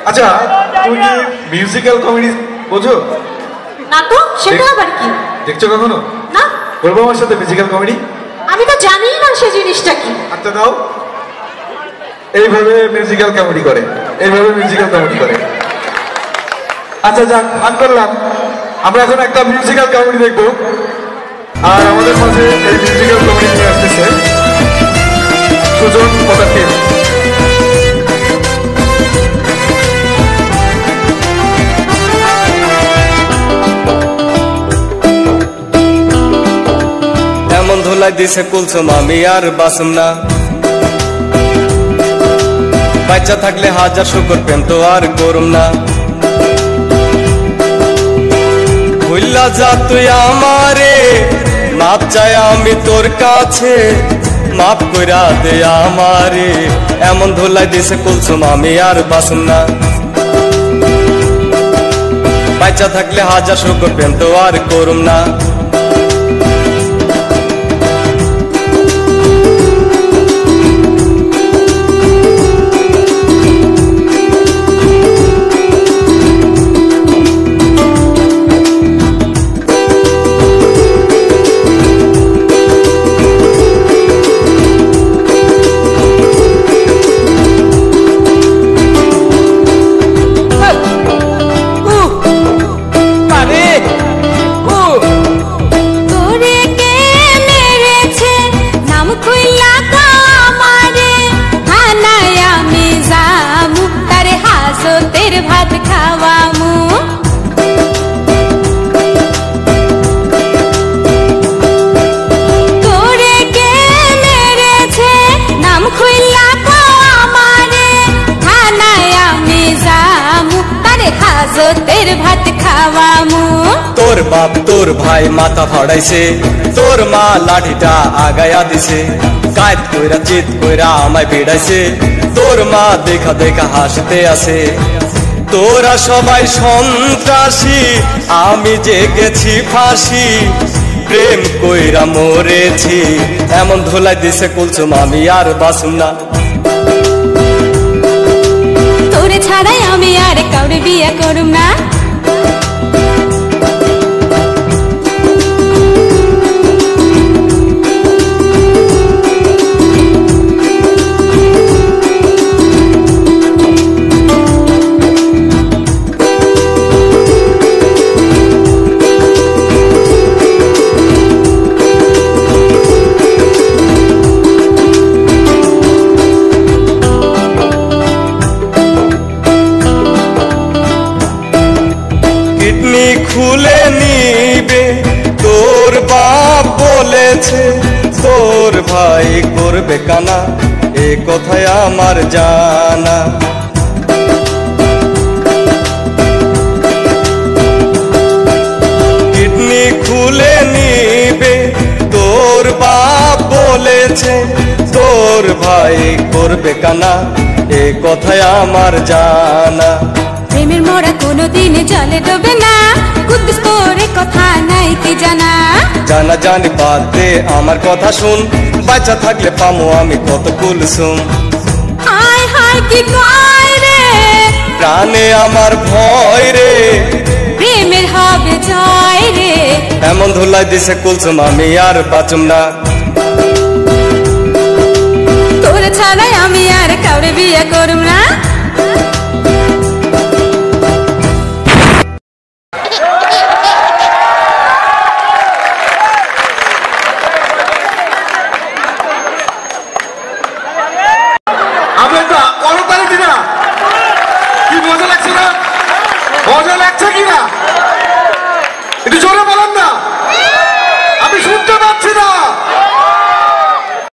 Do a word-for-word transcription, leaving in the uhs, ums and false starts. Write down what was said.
আচ্ছা তুমি কি মিউজিক্যাল কমেডি বোঝো? না তো, সেটা আবার কি? দেখছো কখনো? না। করবো আমার সাথে মিউজিক্যাল কমেডি? আমি তো জানিই না সে জিনিসটা কি। আচ্ছা দাও, এইভাবে মিউজিক্যাল কমেডি করে, এইভাবে মিউজিক্যাল কমেডি করে। আচ্ছা যাক, আন করলাম। আমরা এখন একটা মিউজিক্যাল কমেডি দেখবো, আর আমাদের মাঝে এই মিউজিক্যাল কমেডি নিয়ে আসতেছে সুজন পদার্থী। এমন ধোলাই দিছে কুলসুম আমি আর বাসুম না, বাচ্চা থাকলে হাজার শুকর প্রেম তো আর করুম না। ভুল্লা যা তুই আমারে, মাপ চাই আমি তোর কাছে, মাপ কইরা দে আমারে। এমন ধোলাই দিছে কুলসুম আমি আর বাসুম না, বাচ্চা থাকলে হাজার শুকর প্রেম তো আর করুম না। তোর বাপ তোর ভাই মাথা ফাড়াইছে, তোর মা লাঠিটা আগায়া দিছে, কায়দ কইরা চিত কইরা আমায় ভিড়াইছে, তোর মা দেখা দেখা হাসতে আছে। তোরা সবাই সন্ত্রাসী, আমি যে গেছি ফাঁসি, প্রেম কইরা মরেছি। এমন ধোলাই দিছে কুলসুম আমি আর বাসুম না, তোরে ছাড়াই আমি আর কাউরে বিয়ে করুম না। খুলে নিবে তোর বাপ বলেছে, তোর ভাই করবে কানা, এ কথায় আমার জানা। কিডনি খুলে নিবে তোর বাপ বলেছে, তোর ভাই করবে কানা, এ কথায় আমার জানা। প্রেমের মোড়া কোনোদিন জলে ডোবে না, কুদ্দুস তোরে কথা নাই কি জানা। জানা জানি বাদ দে আমার কথা শুন, বাচ্চা থাকলে পামো আমি কত কুলসুম। হায় হায় কি কয় রে, প্রাণে আমার ভয় রে, প্রেমের হবে জয় রে। এমন ধুলাই দিছে কুলসুম আমি আর বাঁচুম না, তোরে ছাড়াই আমি আর কাউরে বিয়ে করুম না।